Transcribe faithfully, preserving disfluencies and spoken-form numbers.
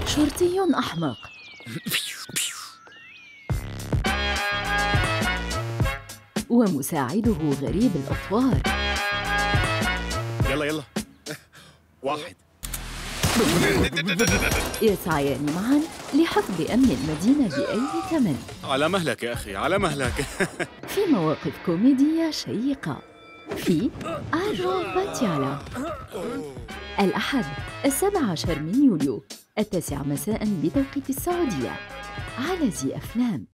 شرطي أحمق. ومساعده غريب الأطوار. يلا يلا واحد. يسعيان معاً لحفظ أمن المدينة بأي ثمن. على مهلك يا أخي، على مهلك. في مواقف كوميدية شيقة في آرو باتيالا. الأحد السابع عشر من يوليو التاسع مساء بتوقيت السعودية على زي أفلام.